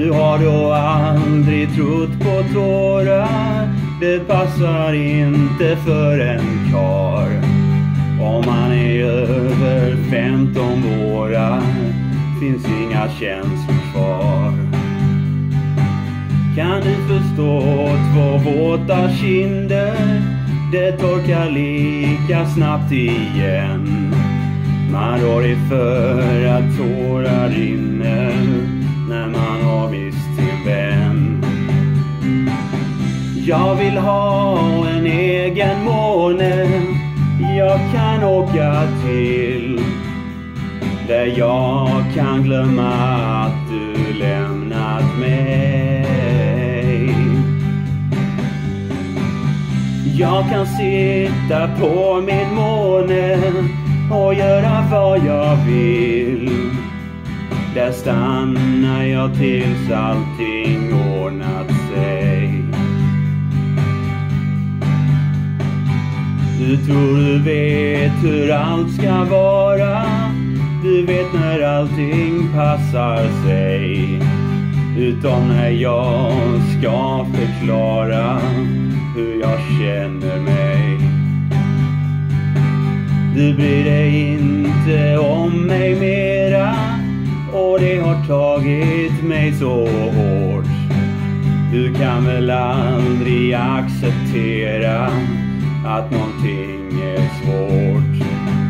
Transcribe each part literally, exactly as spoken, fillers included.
Du har då aldrig trott på tårar, det passar inte för en kar. Om man är över femton år finns inga känslor kvar. Kan du förstå två våta kinder, det torkar lika snabbt igen. Man rår i för att tårar rinner när man har mist sin vän. Jag vill ha en egen måne jag kan åka till, där jag kan glömma att du lämnat mig. Jag kan sitta på min måne och göra vad jag vill. Där stannar jag tills allting ordnat sig. Du tror du vet hur allt ska vara, du vet när allting passar sig. Utom när jag ska förklara hur jag känner mig. Du bryr dig inte om mig mera, och det har tagit mig så hårt. Du kan väl aldrig acceptera att någonting är svårt.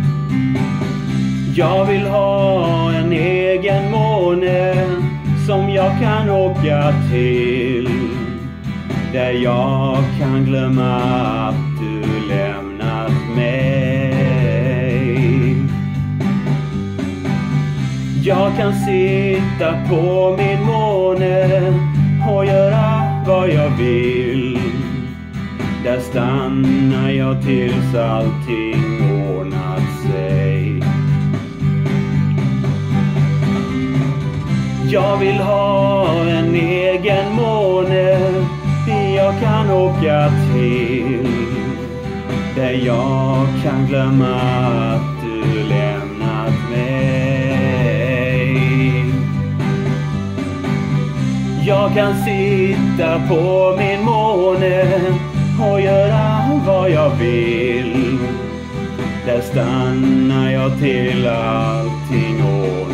Jag vill ha en egen måne som jag kan åka till, där jag kan glömma att du lämnat mig. Jag kan sitta på min måne och göra vad jag vill. Där stannar jag tills allting ordnat sig. Jag vill ha en egen måne jag kan åka till, där jag kan glömma att du lämnat mig. Jag kan sitta på min måne och göra vad jag vill. Där stannar jag till allting ordnat.